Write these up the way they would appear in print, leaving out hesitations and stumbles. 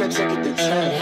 wanna take it to church.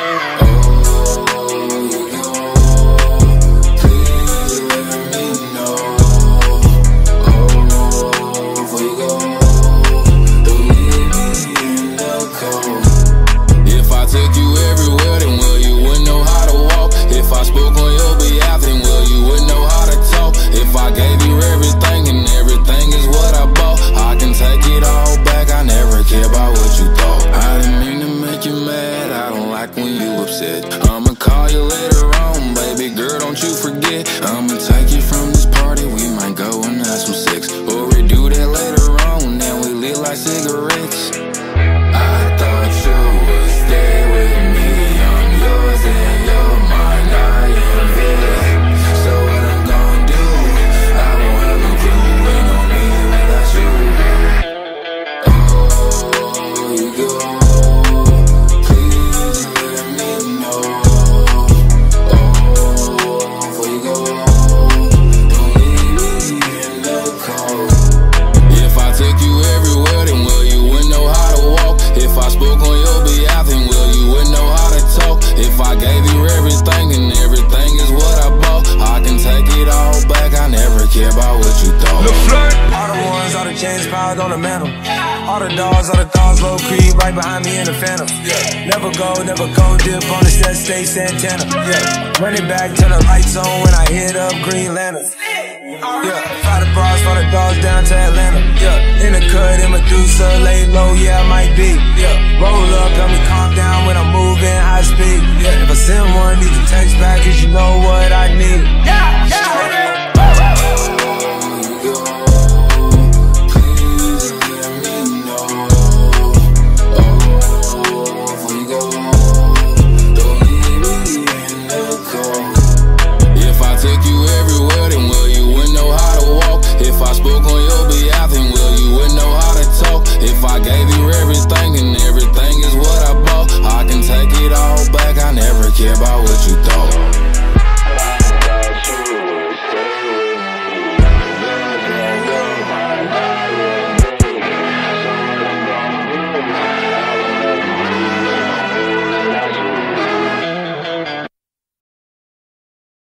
I'ma call you later on, baby girl, don't you forget. I'ma take you from this party, we might go and have some sex. Or we do that later on, then we lit like cigarettes. I thought you would stay with me, I'm yours and you're mine, I am his. So what I'm gonna do, I won't have no clue, ain't no me without you. Oh, you go. If I gave you everything and everything is what I bought, I can take it all back, I never care about what you thought. All the ones, all the chains piled on the mantle. All the dogs, low creep right behind me in the phantom. Never go dip on the set, stay Santana. Run it back, turn the lights on when I hit up Green Lantern. Fly the bras, fly the dogs down to Atlanta. In the cut, in Medusa, lay low, yeah, I might be. Roll up, help me calm down when I'm moving high speed. If I send one, need to text back, cause you know what I need.